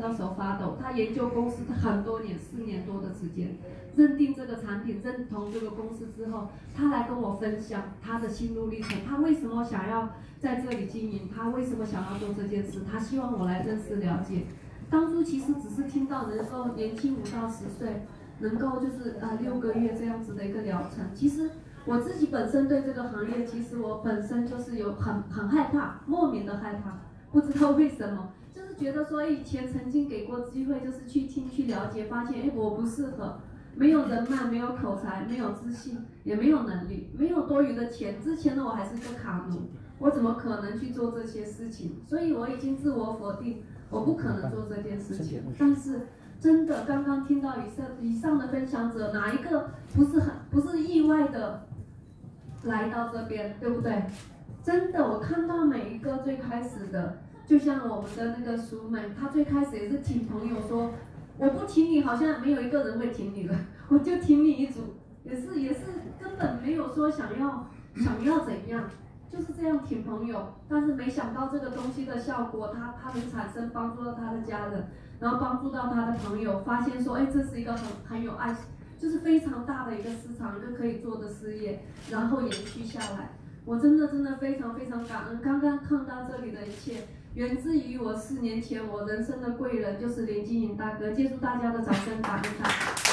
到手发抖。他研究公司很多年，4年多的时间，认定这个产品，认同这个公司之后，他来跟我分享他的心路历程，他为什么想要在这里经营，他为什么想要做这件事，他希望我来认识了解。当初其实只是听到能够年轻5到10岁，能够就是6个月这样子的一个疗程。其实我自己本身对这个行业，其实我本身就是有很害怕，莫名的害怕，不知道为什么，就是觉得说以前曾经给过机会，就是去听去了解，发现我不适合，没有人脉，没有口才，没有自信，也没有能力，没有多余的钱。之前的我还是个卡奴，我怎么可能去做这些事情？所以我已经自我否定。我不可能做这件事情，但是真的，刚刚听到以上的分享者，哪一个不是意外的来到这边，对不对？真的，我看到每一个最开始的，就像我们的那个淑美，她最开始也是请朋友说，我不请你，好像没有一个人会请你了，我就请你一组，也是根本没有说想要怎样。就是这样挺朋友，但是没想到这个东西的效果，它能产生帮助到他的家人，然后帮助到他的朋友，发现说，哎，这是一个很有爱，就是非常大的一个市场，一个可以做的事业，然后延续下来。我真的非常感恩，刚刚看到这里的一切，源自于我4年前我人生的贵人就是林经营大哥，借助大家的掌声感恩他。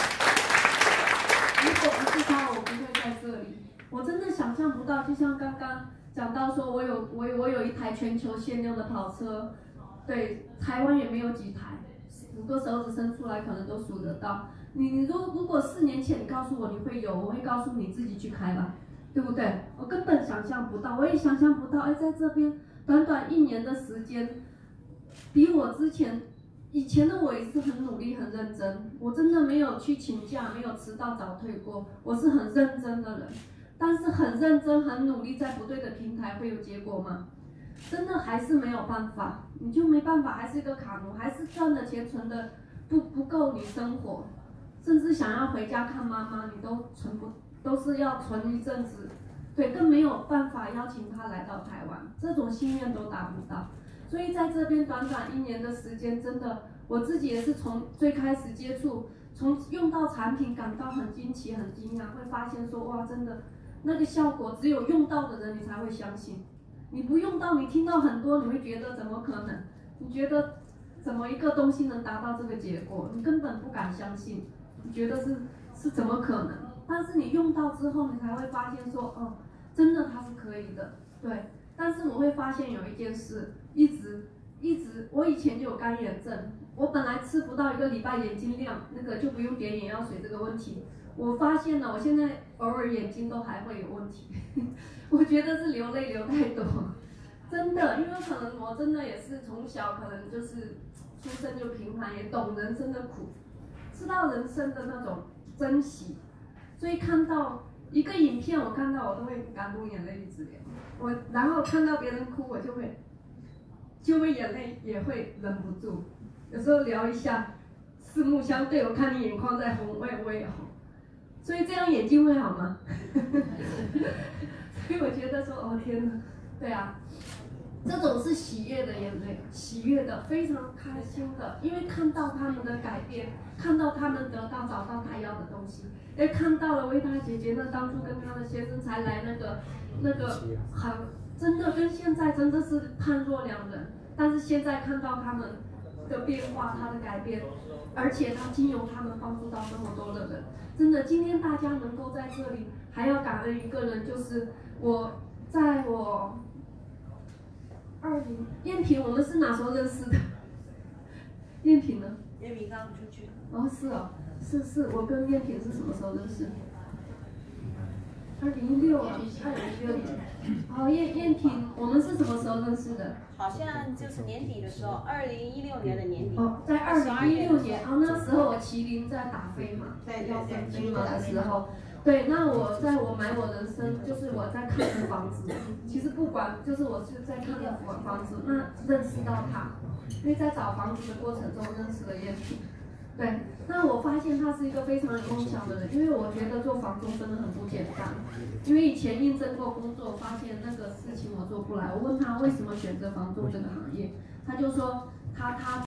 如果不是他，我不会在这里。我真的想象不到，就像刚刚讲到说，我有一台全球限量的跑车，对，台湾也没有几台，5个手指伸出来可能都数得到。你如果4年前你告诉我你会有，我会告诉你自己去开吧，对不对？我根本想象不到，我也想象不到，哎，在这边短短1年的时间，比我以前的我也是很努力很认真，我真的没有去请假，没有迟到早退过，我是很认真的人。但是很认真、很努力，在不对的平台会有结果吗？真的还是没有办法，你就没办法，还是一个卡奴，还是赚的钱存的不够你生活，甚至想要回家看妈妈，你都是要存一阵子，对，更没有办法邀请他来到台湾，这种心愿都达不到。所以在这边短短1年的时间，真的我自己也是从最开始接触，从用到产品感到很惊奇、很惊讶，会发现说哇，真的。那个效果只有用到的人你才会相信，你不用到，你听到很多，你会觉得怎么可能？你觉得怎么一个东西能达到这个结果？你根本不敢相信，你觉得是怎么可能？但是你用到之后，你才会发现说，哦，真的它是可以的，对。但是我会发现有一件事，一直，我以前就有干眼症，我本来吃不到1个礼拜眼睛亮，那个就不用点眼药水这个问题。我发现了，我现在偶尔眼睛都还会有问题，我觉得是流泪流太多，真的，因为可能我真的也是从小可能就是出生就平凡，也懂人生的苦，知道人生的那种珍惜，所以看到一个影片，我看到我都会感动眼泪一直流，然后看到别人哭，我就会眼泪也会忍不住，有时候聊一下，四目相对，我看你眼眶在红，我也红。所以这样眼睛会好吗？所以我觉得说，哦天哪，对啊，这种是喜悦的眼泪，喜悦的，非常开心的，因为看到他们的改变，看到他们找到他要的东西，也看到了维达姐姐呢，当初跟她的先生才来那个很真的跟现在真的是判若两人，但是现在看到他们的变化，他的改变，而且他经由他们帮助到那么多的人。真的，今天大家能够在这里，还要感恩一个人，就是在我燕萍，我们是哪时候认识的？燕萍呢？ 燕萍刚出去。 哦，是哦，是，我跟燕萍是什么时候认识？2016啊，2016年。哦，燕萍，我们是什么时候认识的？ 好像就是年底的时候，2016年的年底。 哦，在2016年，哦，那时候我麒麟在打飞嘛， 对， 要飞飞嘛的时候，对，那我买我人生，就是我在看的房子，其实不管，就是我是在看的房子，那认识到他，因为在找房子的过程中认识了燕萍。对，那我发现他是一个非常有梦想的人，因为我觉得做房仲真的很不简单。因为以前应征过工作，发现那个事情我做不来。我问他为什么选择房仲这个行业，他就说他